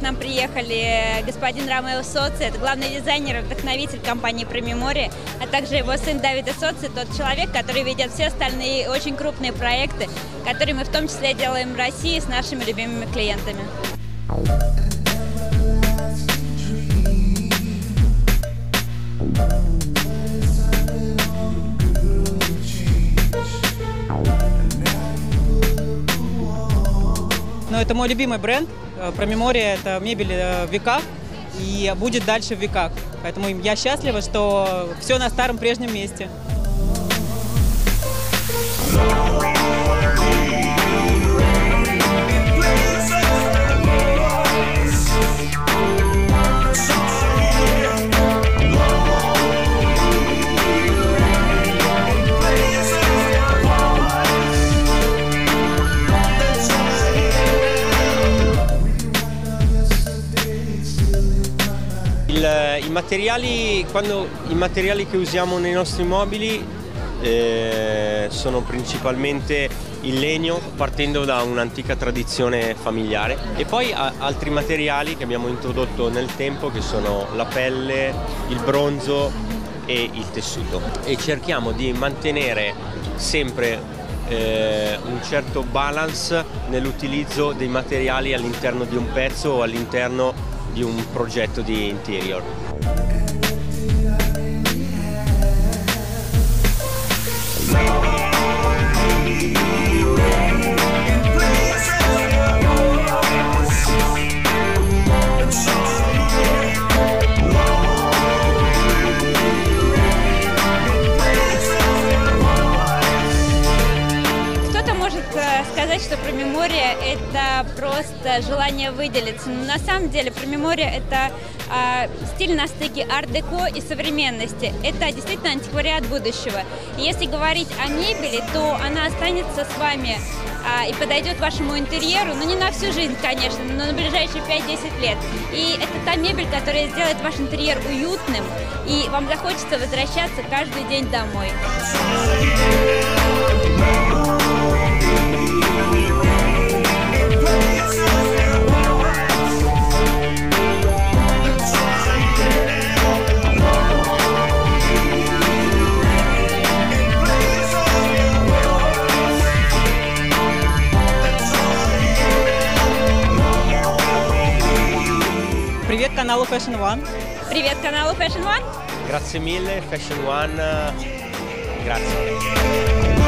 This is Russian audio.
нам приехали господин Ромео Соци, это главный дизайнер и вдохновитель компании Промемория, а также его сын Давида Соци, тот человек, который ведет все остальные очень крупные проекты, которые мы в том числе делаем в России с нашими любимыми клиентами. Но это мой любимый бренд. Промемория – это мебель в веках и будет дальше в веках. Поэтому я счастлива, что все на старом прежнем месте. I materiali che usiamo nei nostri mobili sono principalmente il legno, partendo da un'antica tradizione familiare, e poi altri materiali che abbiamo introdotto nel tempo, che sono la pelle, il bronzo e il tessuto, e cerchiamo di mantenere sempre un certo balance nell'utilizzo dei materiali all'interno di un pezzo o all'interno di un progetto di interior. Сказать, что Промемория – это просто желание выделиться. Но на самом деле Промемория – это стиль на стыке арт-деко и современности. Это действительно антиквариат будущего. И если говорить о мебели, то она останется с вами и подойдет вашему интерьеру, ну не на всю жизнь, конечно, но на ближайшие 5-10 лет. И это та мебель, которая сделает ваш интерьер уютным, и вам захочется возвращаться каждый день домой. Привет каналу Fashion One. Привет каналу Fashion One. Grazie mille, Fashion One. Grazie.